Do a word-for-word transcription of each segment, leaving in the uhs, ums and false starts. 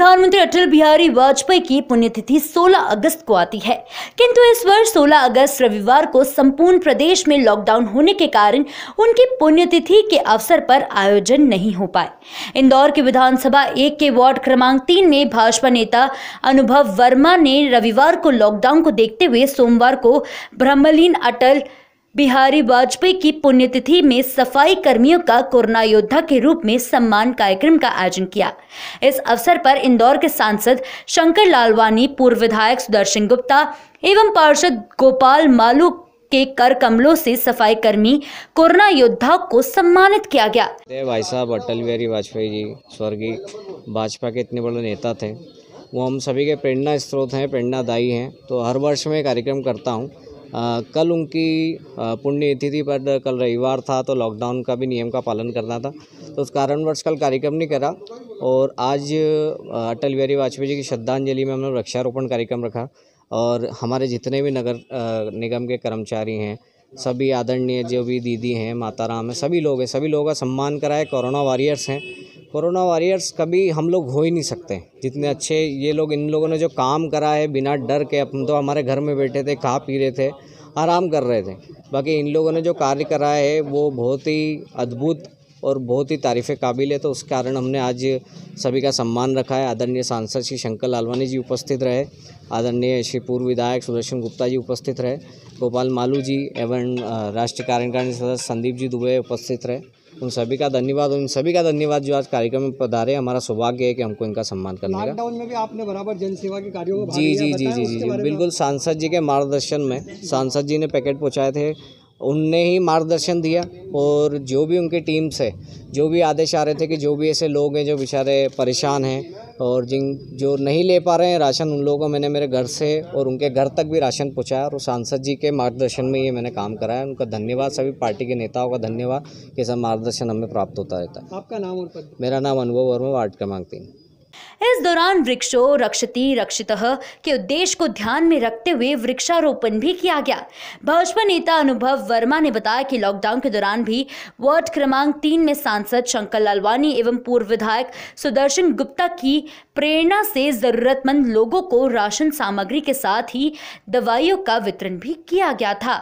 प्रधानमंत्री अटल बिहारी वाजपेयी की पुण्यतिथि सोलह अगस्त को आती है, किंतु इस वर्ष सोलह अगस्त रविवार को संपूर्ण प्रदेश में लॉकडाउन होने के कारण उनकी पुण्यतिथि के अवसर पर आयोजन नहीं हो पाए। इंदौर के विधानसभा एक के वार्ड क्रमांक तीन में भाजपा नेता अनुभव वर्मा ने रविवार को लॉकडाउन को देखते हुए सोमवार को ब्रह्मलीन अटल बिहारी वाजपेयी की पुण्यतिथि में सफाई कर्मियों का कोरोना योद्धा के रूप में सम्मान कार्यक्रम का आयोजन किया। इस अवसर पर इंदौर के सांसद शंकर लालवानी, पूर्व विधायक सुदर्शन गुप्ता एवं पार्षद गोपाल मालू के कर कमलों से सफाई कर्मी कोरोना योद्धा को सम्मानित किया गया। भाई साहब अटल बिहारी वाजपेयी जी स्वर्गीय भाजपा के इतने बड़े नेता थे, वो हम सभी के प्रेरणा स्रोत हैं, प्रेरणादायी हैं। तो हर वर्ष मैं कार्यक्रम करता हूँ। आ, कल उनकी पुण्यतिथि पर, कल रविवार था तो लॉकडाउन का भी नियम का पालन करना था, तो उस कारणवश कल कार्यक्रम नहीं करा। और आज अटल बिहारी वाजपेयी जी की श्रद्धांजलि में हमने वृक्षारोपण कार्यक्रम रखा और हमारे जितने भी नगर निगम के कर्मचारी हैं, सभी आदरणीय जो भी दीदी हैं, माता राम हैं, सभी लोग हैं, सभी लोगों का सम्मान कराए। कोरोना वॉरियर्स हैं, कोरोना वॉरियर्स कभी हम लोग हो ही नहीं सकते जितने अच्छे ये लोग, इन लोगों ने जो काम करा है बिना डर के। अपन तो हमारे घर में बैठे थे, खा पी रहे थे, आराम कर रहे थे, बाकी इन लोगों ने जो कार्य करा है वो बहुत ही अद्भुत और बहुत ही तारीफ़ काबिल है। तो उस कारण हमने आज सभी का सम्मान रखा है। आदरणीय सांसद श्री शंकर लालवानी जी उपस्थित रहे, आदरणीय श्री पूर्व विधायक सुदर्शन गुप्ता जी उपस्थित रहे, गोपाल मालू जी एवं राष्ट्रीय कार्यकारिणी सदस्य संदीप जी दुबे उपस्थित रहे। उन सभी का धन्यवाद, उन सभी का धन्यवाद जो आज कार्यक्रम में पधारे। हमारा सौभाग्य है कि हमको इनका सम्मान करने का। लॉकडाउन में भी आपने बराबर जनसेवा के कार्यों में जी जी जी जी जी जी बिल्कुल। सांसद जी के मार्गदर्शन में, सांसद जी ने पैकेट पहुँचाए थे, उनने ही मार्गदर्शन दिया। और जो भी उनकी टीम से जो भी आदेश आ रहे थे कि जो भी ऐसे लोग हैं जो बेचारे परेशान हैं और जिन जो नहीं ले पा रहे हैं राशन, उन लोगों को मैंने मेरे घर से और उनके घर तक भी राशन पहुंचाया। और सांसद जी के मार्गदर्शन में ये मैंने काम कराया। उनका धन्यवाद, सभी पार्टी के नेताओं का धन्यवाद कि सब मार्गदर्शन हमें प्राप्त होता रहता है। आपका नाम और पद? मेरा नाम अनुभव वर्मा, वार्ड क्रमांक तीन। इस दौरान वृक्षो रक्षति रक्षितः के उद्देश्य को ध्यान में रखते हुए वृक्षारोपण भी किया गया। भाजपा नेता अनुभव वर्मा ने बताया कि लॉकडाउन के दौरान भी वार्ड क्रमांक तीन में सांसद शंकर लालवानी एवं पूर्व विधायक सुदर्शन गुप्ता की प्रेरणा से जरूरतमंद लोगों को राशन सामग्री के साथ ही दवाइयों का वितरण भी किया गया था।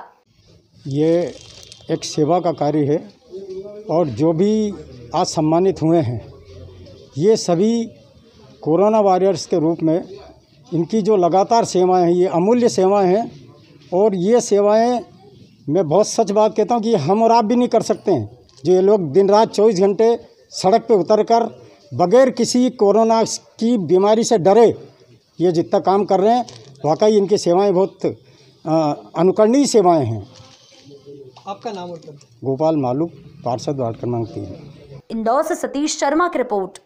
ये एक सेवा का कार्य है और जो भी आज सम्मानित हुए हैं ये सभी कोरोना वॉरियर्स के रूप में, इनकी जो लगातार सेवाएं हैं ये अमूल्य सेवाएं हैं। और ये सेवाएं मैं बहुत सच बात कहता हूं कि हम और आप भी नहीं कर सकते हैं। जो ये लोग दिन रात चौबीस घंटे सड़क पे उतरकर बगैर किसी कोरोना की बीमारी से डरे ये जितना काम कर रहे हैं, वाकई इनकी सेवाएं बहुत अनुकरणीय सेवाएँ हैं। आपका नाम और पद? गोपाल मालू, पार्षद वार्ड क्रमांक तीन। इंदौर से सतीश शर्मा की रिपोर्ट।